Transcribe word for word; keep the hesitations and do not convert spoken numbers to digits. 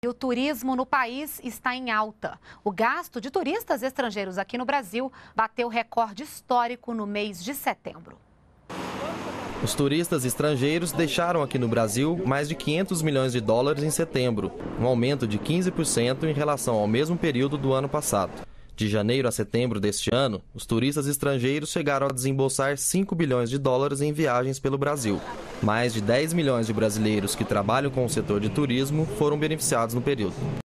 O turismo no país está em alta. O gasto de turistas estrangeiros aqui no Brasil bateu recorde histórico no mês de setembro. Os turistas estrangeiros deixaram aqui no Brasil mais de quinhentos milhões de dólares em setembro, um aumento de quinze por cento em relação ao mesmo período do ano passado. De janeiro a setembro deste ano, os turistas estrangeiros chegaram a desembolsar cinco bilhões de dólares em viagens pelo Brasil. Mais de dez milhões de brasileiros que trabalham com o setor de turismo foram beneficiados no período.